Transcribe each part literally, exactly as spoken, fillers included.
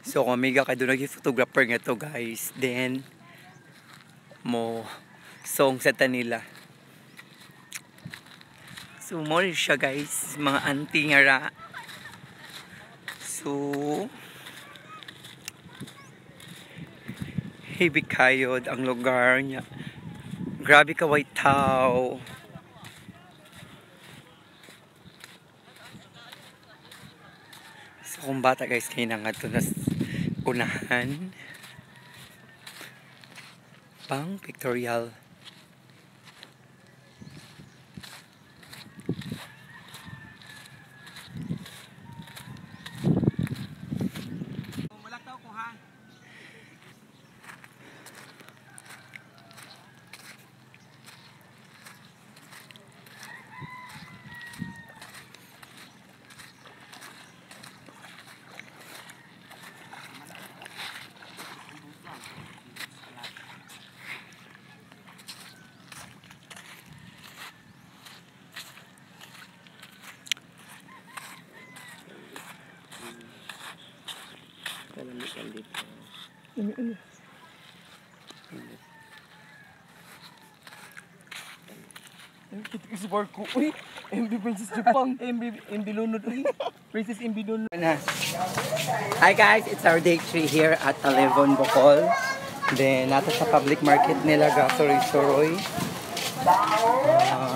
So kung mega kayo doon nag-photographer nga to guys. Then mo song sa tanila. So mo siya guys, mga auntie nga ra. So heavy kayod ang lugar niya. Grabe ka white tao. So kung bata guys kayo na nga ito na unahan pang pictorial. Ini ini. Kita kasi barko. Uy, M B Princess Japan. M B M B Lunod. Princess M B Lunod. Hi guys, it's our day three here at Talibon, Bohol. Then nato sa public market nila Gasoroy-Soroy. Uh,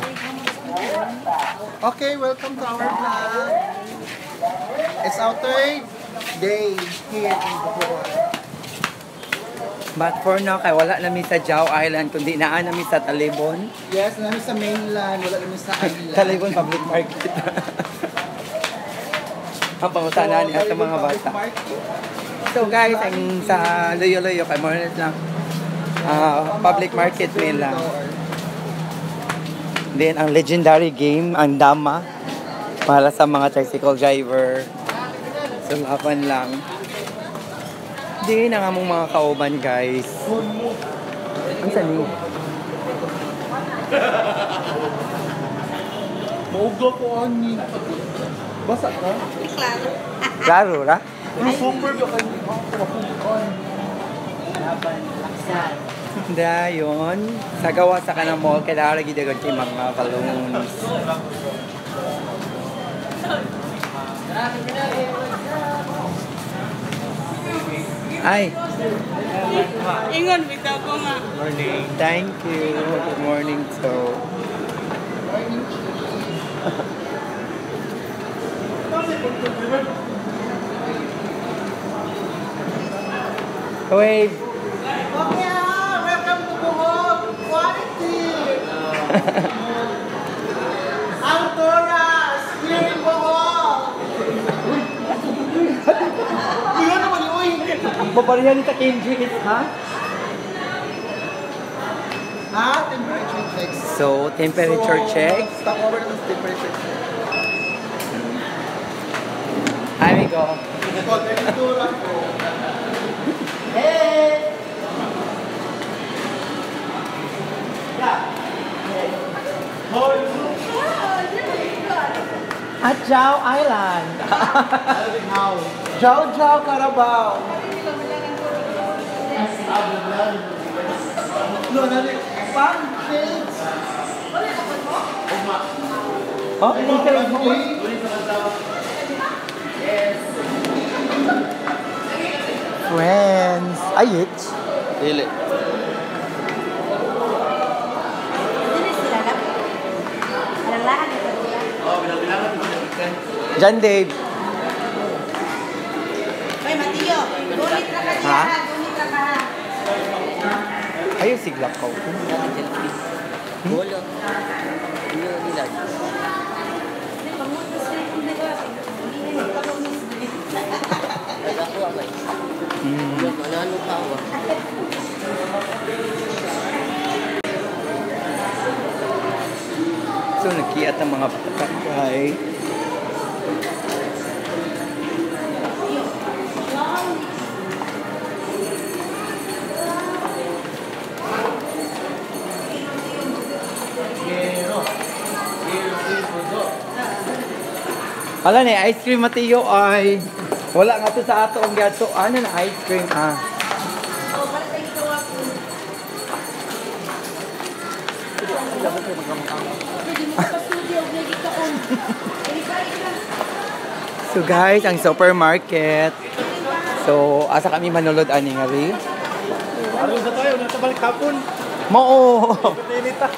Okay, welcome to our vlog. It's our third day here in Bohol. But for now, kay wala namin sa Jao Island, kundi naan namin sa Talibon. Yes, namin sa mainland, wala namin sa island. Talibon Public Market. Ang pangutanan niya sa mga bata. So guys, ang sa Loyo-Loyo, kay more lang uh, public market nila. Then, ang legendary game, ang Dama, para sa mga tricycle driver. So, laban lang. Di na nga mong mga kauban, guys. Ang saan yun? Mauga ko, ani. Basa ka? Klaro. Klaro, ra? Pero super ka kayo. Laban, laksan. Dayon, sa gawa sa kanang mall, kailangan lagi dagan kay mga balloons. Ay! Ingon, bitaw ko nga. Morning. Thank you. Good morning, so. Wave. Okay, welcome to Bohol. Quality. Altoras, here in Bohol. Hindi naman yun. Babarihan ni Takenji is, ha? Ha? Temperature check. So, temperature check. Stop over the temperature check. Here we go. Temperature ko. Hey! At Jao Island. Jao Jao Carabao. No, nani pancakes. Oh, encourage mo. Friends. Ay, it. Dili. Jan Dave. Hoy, Matiyo. Gunit na ka diya. Ha? Gunit na ka. Ayaw siglak ko. Bolo. Iyo dilag. Ako ako. Mm. Ano pa ako? So, nagkiat ang mga patay. Wala na, ice cream Matiyo ay Wala nga to sa ato ang gato. Ano na ice cream ah. So guys, ang supermarket. So, asa kami manulod ani nga ri? Aron sa tayo, natabalik hapon. Mo. Pinita.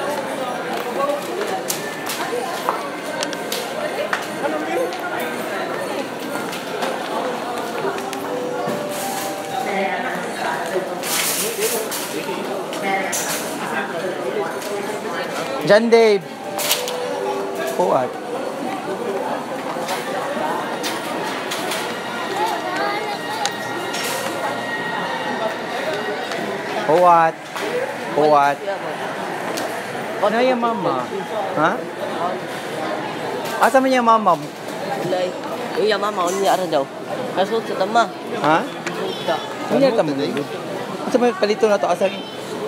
John Dave. Kuat. Kuat. Kuat. Ano yung mama? Ha? Asa man yung mama? Lay. Iya mama on niya ara daw. Kasud sa tama. Ha? Suda. Ano yung tamo? Asa man palito na to asa ni?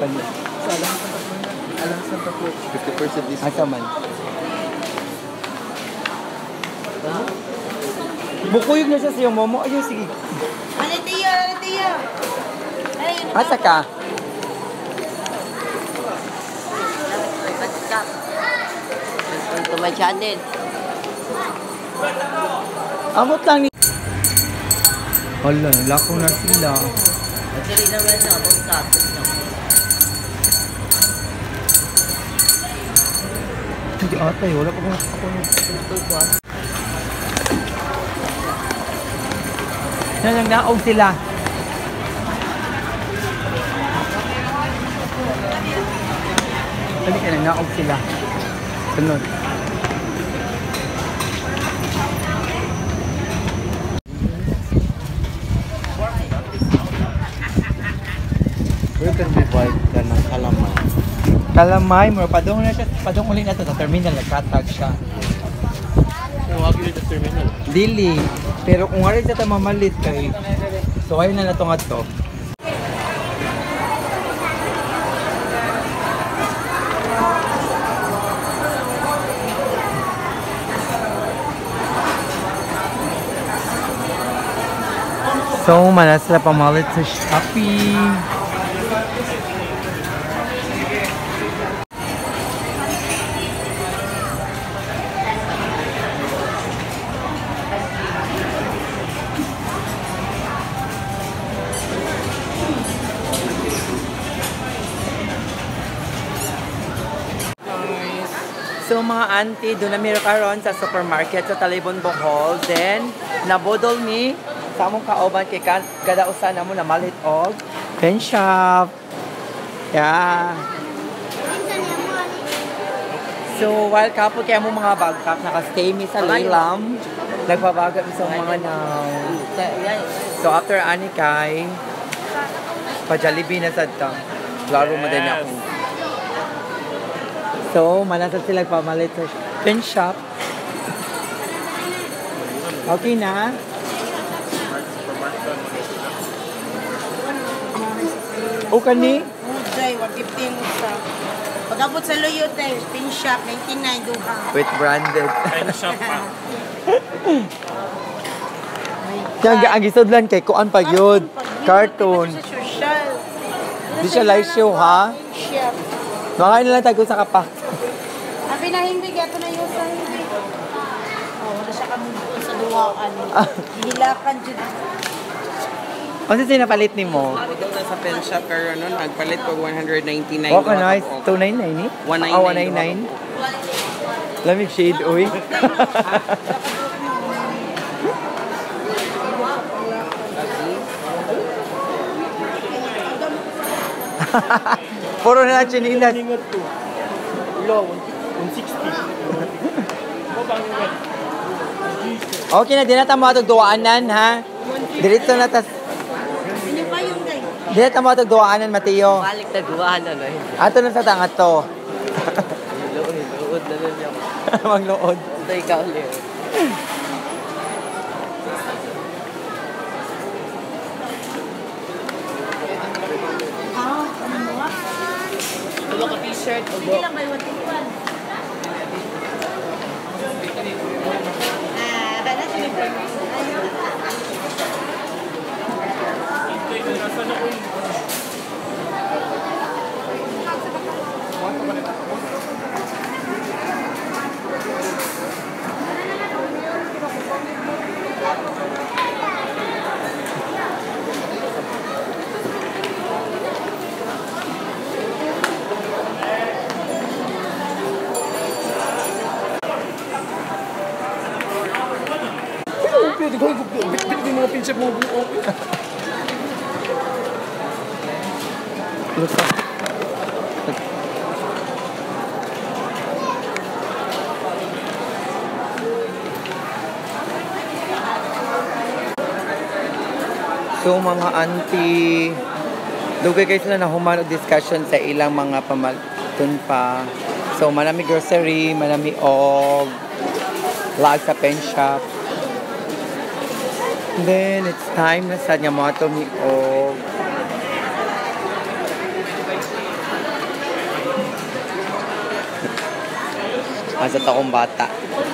Alam sa tapo. fifty percent discount. Asa man? Bukuyog na siya sa iyong momo. Ayun, sige. Ano tiyo? Ano tiyo? Asa ka? Stop. Welcome to my channel. Amot lang ni... Hala, lako na sila. Actually naman sa akong status na. Hindi atay, wala pa kung ako nung... Ito ko ah. Yan, nagnaog sila. Dali ka, nagnaog sila. Sunod. Where can we buy ka ng kalamay? Kalamay mo, padung na siya, padung ulit na to sa terminal, nagkatag siya. Huwag yun sa terminal. Dili, pero kung wala siya mamalit kay, so ayun na na to nga to. So, mana sila pamalit sa Shopee. So mga auntie, doon na meron karon sa supermarket sa Talibon, Bohol. Then, nabodol ni sa among kauban kay kan- kada usa na mo na malit og pen shop. Yeah. So, while kapot kaya mo mga bagkap, naka-stay mi sa Laylam. Nagbabaga mi sa mga now. So, after ani kay, pa-Jollibee na sad ta. Laro mo din ako. So, manasad sila pamalit sa pen shop. Okay na? O kani? Uday, one fifteen sa. Pag-abot sa Loyo, tayo, pin shop, ninety-nine, duha. With branded. Pen shop pa. Yang ang gisudlan kay kuan pa gyud. Cartoon. Sa social. Di siya live show ha? Shop. Mga na lang tago sa kapak. Abi na himbig, ato na yung sa himbig. Oh, wala siya kamundo sa duwaan. Hilakan dyan. Ano sinapalit ni mo? Ako daw sa pen shop pero ano, nagpalit ko one ninety-nine. Oh, ka nice. two ninety-nine eh? one Ah, one ninety-nine. Lamig shade, uy. Puro na chinilas. Ingat to. Low, one sixty. Okay na, di na tamo itong duwaanan, ha? Diretso na tas... Ano pa yung day? Di na tamo itong duwaanan, Mateo. Balik na duwahan ano eh. Ato na sa tangat to. Luod, luod na nun yung. Magluod. Ito ikaw ulit. Ah, ano mo? Tulo ka t-shirt. Hindi lang may one one. Ah, kaya na siya may Pinsa mo buo. Lupa. So mga auntie, dugay kayo sila na humano discussion sa ilang mga pamalton pa. So manami grocery, manami og lag sa pen shop. Then it's time na sa niya mga to mi og asa taong bata.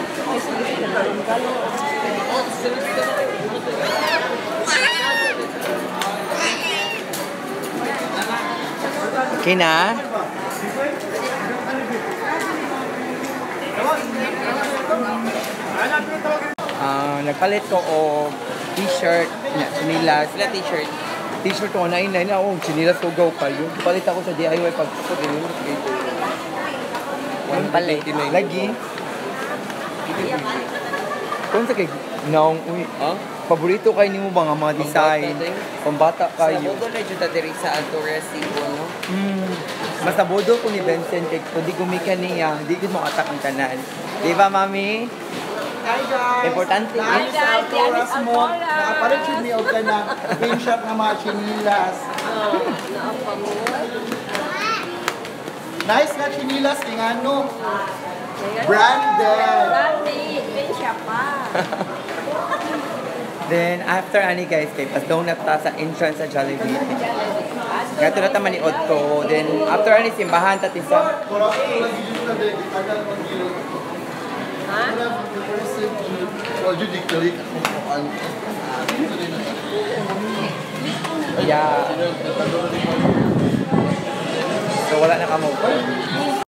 Kina? Ah, nagpalit ko og t-shirt, sinilas, sila t-shirt. T-shirt ko na inay na ako, sinilas ko gaw kayo. Palit ako sa D I Y pag ko din. One palit. Lagi. Kung sa kay naong uy, Ha? paborito kayo nimo ba nga mga design? Pambata Sa kayo. Bodo na dyan diri sa Altura Cebu, no? Hmm. Mas nabodo ko ni Vincent kay kung di gumika niya, di ko makatak ang tanan. Di ba, mami? Hi guys! Importante. Hi guys! Altoras mo. Nakapalit yun niyo ka na pin shop na mga chinilas. Nice nga chinilas, tingano. Branded! Then, after ani guys, kay pas daw na ta sa entrance sa Jollibee. Gato na ta maniod ko. Then, after ani simbahan ta tisa. Ha? Yeah. So, wala na kamo.